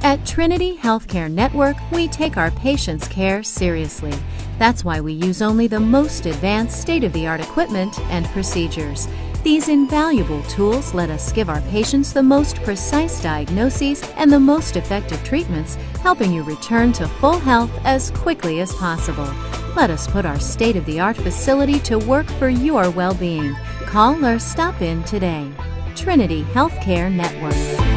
At Trinity Healthcare Network, we take our patients' care seriously. That's why we use only the most advanced state-of-the-art equipment and procedures. These invaluable tools let us give our patients the most precise diagnoses and the most effective treatments, helping you return to full health as quickly as possible. Let us put our state-of-the-art facility to work for your well-being. Call or stop in today. Trinity Healthcare Network.